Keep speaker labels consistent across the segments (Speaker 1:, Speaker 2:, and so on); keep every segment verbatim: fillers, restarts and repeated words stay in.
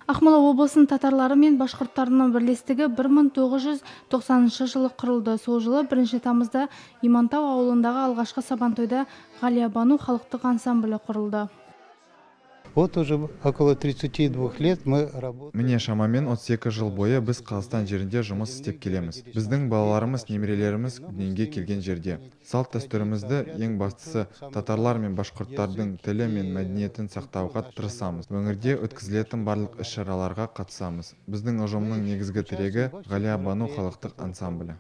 Speaker 1: Ақмола облысының татарлары мен башқұрттарының бірлестігі бір мың тоғыз жүз тоқсаныншы жылы құрылды. Сол жылы бірінші тамызда Имантау ауылындағы алғашқы сабантойда Ғалия-бану халықтық ансамблі құрылды.
Speaker 2: Вот уже около тридцати двух лет мы работаем.
Speaker 3: Міне шамамен отыз екі жыл бойы біз Қазақстан жерінде жұмыс істеп келеміз. Біздің балаларымыз, немерелеріміз дүниеге келген жерде. Салт дәстүрімізді, ең бастысы, татарлар мен башқұрттардың тілі мен мәдениетін сақтауға тырысамыз. Өңірде өткізілетін барлық іс-шараларға қатысамыз. Біздің ұжымның негізгі тірегі Ғалия-бану халықтық ансамблі.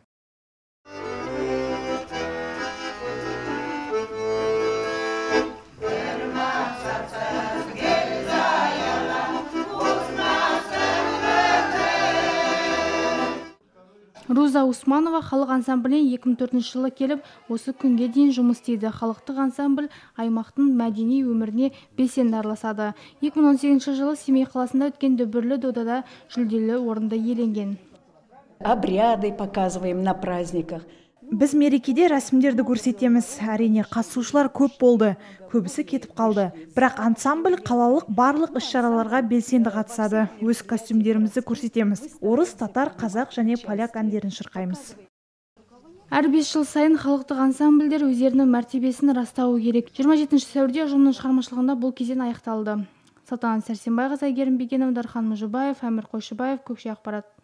Speaker 1: Руза Усманова халық ансамбліне екі мың төртінші жылы келіп, осы күнге дейін жұмыс істейді. Халықтық ансамбль аймақтың мәдени өміріне белсенді араласады. екі мың он сегізінші жылы Семей қаласында өткен дүбірлі додада жүлделі орынды иеленген.
Speaker 4: Обряды показываем на праздниках.
Speaker 5: Біз мерекеде рәсімдерді көрсетеміз. Әрине қатысушылар көп болды, көбісі кетіп қалды. Бірақ ансамбль қалалық барлық іс-шараларға белсенді қатысады. Өз костюмдерімізді көрсетеміз. Орыс, татар, қазақ және поляк әндерін шырқаймыз.
Speaker 1: Әр бес жыл сайын халықтық ансамбльдер өздерінің мәртебесін растауы керек. жиырма жетінші сәуірде ұжымның шығармашылығында бұл кезең аяқталды. Салтанат Сәрсенбайқызы, Әйгерім Бегенова, Дархан Мұжыбаев, Әмір Қойшыбаев, Көкше Ақпарат.